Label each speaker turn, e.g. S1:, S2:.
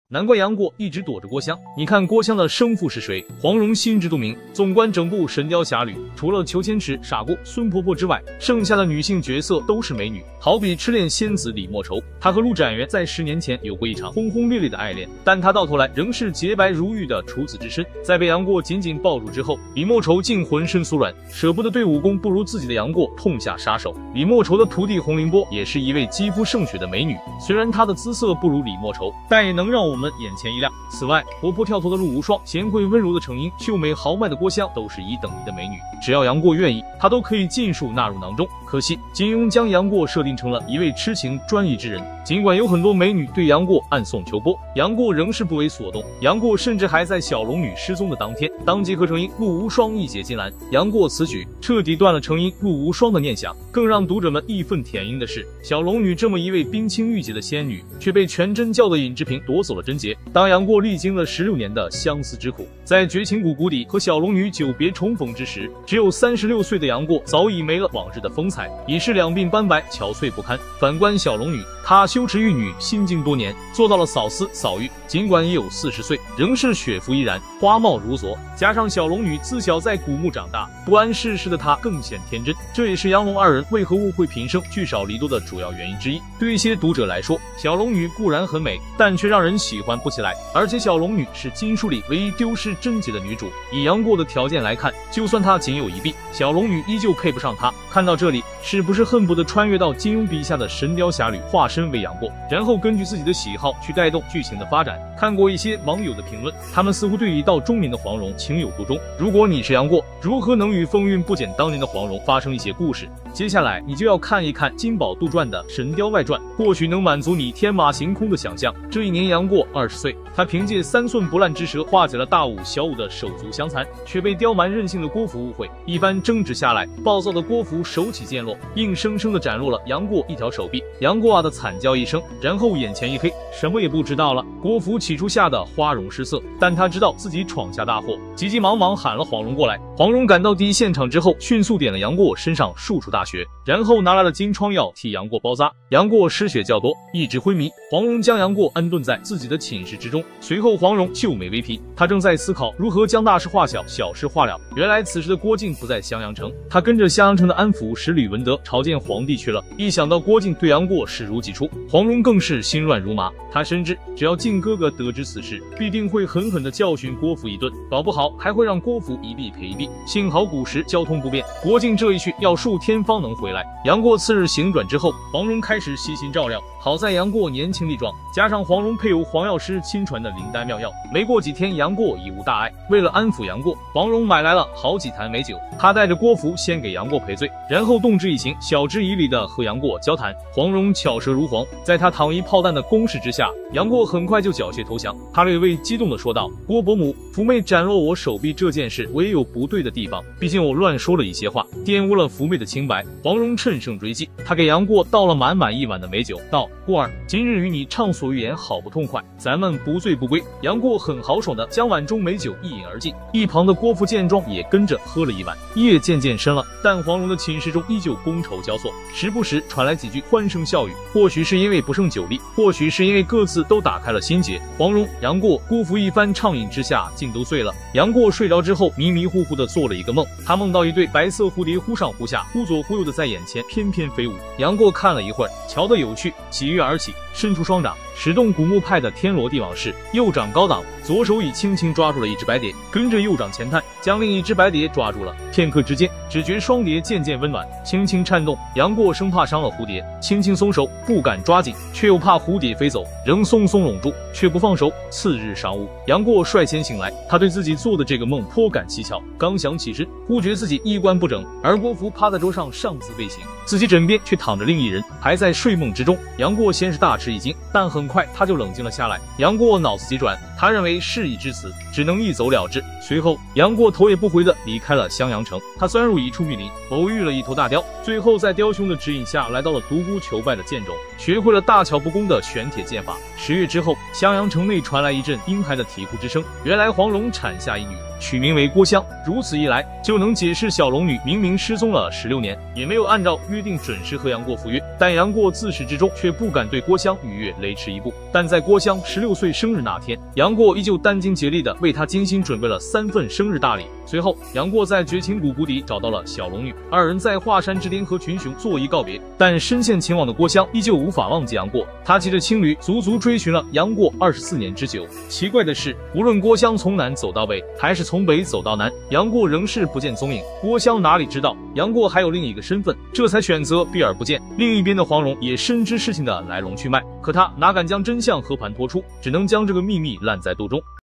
S1: 难怪杨过一直躲着郭襄。你看郭襄的生父是谁？黄蓉心知肚明。纵观整部《神雕侠侣》，除了裘千尺、傻姑、孙婆婆之外，剩下的女性角色都是美女。好比痴恋仙子李莫愁，她和陆展元在10年前有过一场轰轰烈烈的爱恋，但她到头来仍是洁白如玉的处子之身。在被杨过紧紧抱住之后，李莫愁竟浑身酥软，舍不得对武功不如自己的杨过痛下杀手。李莫愁的徒弟洪凌波也是一位肌肤胜雪的美女，虽然她的姿色不如李莫愁，但也能让我们眼前一亮。此外，活泼跳脱的陆无双、贤惠温柔的程英、秀美豪迈的郭襄都是一等一的美女，只要杨过愿意，她都可以尽数纳入囊中。可惜金庸将杨过设定成了一位痴情专一之人，尽管有很多美女对杨过暗送秋波，杨过仍是不为所动。杨过甚至还在小龙女失踪的当天，当即和程英、陆无双一结金兰。杨过此举彻底断了程英、陆无双的念想。更让读者们义愤填膺的是，小龙女这么一位冰清玉洁的仙女，却被全真教的尹志平夺走了贞洁。当杨过历经了16年的相思之苦，在绝情谷谷底和小龙女久别重逢之时，只有36岁的杨过早已没了往日的风采，已是两鬓斑白，憔悴不堪。反观小龙女，她修持玉女心境多年，做到了扫丝扫玉，尽管已有40岁，仍是雪肤依然，花貌如昨。加上小龙女自小在古墓长大，不谙世事的她更显天真，这也是杨龙二人为何误会平生聚少离多的主要原因之一。对一些读者来说，小龙女固然很美，但却让人喜欢不起来，而且小龙女是金书里唯一丢失贞洁的女主。以杨过的条件来看，就算她仅有一臂，小龙女依旧配不上她。看到这里，是不是恨不得穿越到金庸笔下的《神雕侠侣》，化身为杨过，然后根据自己的喜好去带动剧情的发展？看过一些网友的评论，他们似乎对已到中年的黄蓉情有独钟。如果你是杨过，如何能与风韵不减当年的黄蓉发生一些故事？接下来你就要看一看金宝杜撰的《神雕外传》，或许能满足你天马行空的想象。这一年杨过20岁，他凭借3寸不烂之舌化解了大武小武的手足相残，却被刁蛮任性的郭芙误会。一番争执下来，暴躁的郭芙手起剑落，硬生生的斩落了杨过一条手臂。杨过的惨叫一声，然后眼前一黑，什么也不知道了。郭芙起初吓得花容失色，但他知道自己闯下大祸，急急忙忙喊了黄蓉过来。黄蓉赶到第一现场之后，迅速点了杨过身上数处大穴，然后拿来了金疮药替杨过包扎。杨过失血较多，一直昏迷。黄蓉将杨过安顿在自己的寝室之中，随后黄蓉秀美微疲，她正在思考如何将大事化小，小事化了。原来此时的郭靖不在襄阳城，他跟着襄阳城的安抚使吕文德朝见皇帝去了。一想到郭靖对杨过视如己出，黄蓉更是心乱如麻。他深知只要靖哥哥得知此事，必定会狠狠地教训郭芙一顿，搞不好还会让郭芙一臂赔一臂。幸好古时交通不便，郭靖这一去要数天方能回来。杨过次日醒转之后，黄蓉开始悉心照料。好在杨过年轻力壮，加上黄蓉配有黄药师亲传的灵丹妙药，没过几天杨过已无大碍。为了安抚杨过，黄蓉买来了好几坛美酒，她带着郭芙先给杨过赔罪，然后动之以情，晓之以理的和杨过交谈。黄蓉巧舌如簧，在她糖衣炮弹的攻势之下，杨过很快就缴械投降。他略微激动地说道：“郭伯母，福妹斩落我手臂这件事，我也有不对的地方，毕竟我乱说了一些话，玷污了福妹的清白。”黄蓉趁胜追击，他给杨过倒了满满一碗的美酒，道：“过儿，今日与你畅所欲言，好不痛快，咱们不醉不归。”杨过很豪爽的将碗中美酒一饮而尽，一旁的郭芙见状也跟着喝了一碗。夜渐渐深了，但黄蓉的寝室中依旧觥筹交错，时不时传来几句欢声笑语。或许是因为不胜酒力，或许是因为各自都打开了心结，黄蓉、杨过、郭芙一番畅饮之下，竟都醉了。杨过睡着之后，迷迷糊糊的做了一个梦，他梦到一对白色蝴蝶忽上忽下，忽左忽右的在眼前翩翩飞舞。杨过看了一会儿，瞧得有趣，喜跃而起，伸出双掌，使动古墓派的天罗地网式，右掌高挡，左手已轻轻抓住了一只白蝶，跟着右掌前探，将另一只白蝶抓住了。片刻之间，只觉双蝶渐渐温暖，轻轻颤动。杨过生怕伤了蝴蝶，轻轻松手，不敢抓紧，却又怕蝴蝶飞走，仍松松拢住，却不放手。次日上午，杨过率先醒来，他对自己做的这个梦颇感蹊跷，刚想起身，忽觉自己衣冠不整，而郭芙趴在桌上尚自未醒，自己枕边却躺着另一人，还在睡梦之中。杨过先是大吃一惊，但很快他就冷静了下来。杨过脑子急转，他认为事已至此，只能一走了之。随后杨过头也不回的离开了襄阳城，他钻入一处密林，偶遇了一头大雕，最后在雕兄的指引下来到了独孤求败的剑冢，学会了大巧不工的玄铁剑法。10月之后，襄阳城内传来一阵婴孩的啼哭之声，原来黄蓉产下一女。 取名为郭襄。如此一来，就能解释小龙女明明失踪了16年，也没有按照约定准时和杨过赴约，但杨过自始至终却不敢对郭襄逾越雷池一步。但在郭襄16岁生日那天，杨过依旧殚精竭力地为她精心准备了3份生日大礼。随后，杨过在绝情谷谷底找到了小龙女，二人在华山之巅和群雄作揖告别。但深陷情网的郭襄依旧无法忘记杨过，她骑着青驴足足追寻了杨过24年之久。奇怪的是，无论郭襄从南走到北，还是从北走到南，杨过仍是不见踪影。郭襄哪里知道杨过还有另一个身份，这才选择避而不见。另一边的黄蓉也深知事情的来龙去脉，可他哪敢将真相和盘托出，只能将这个秘密烂在肚中。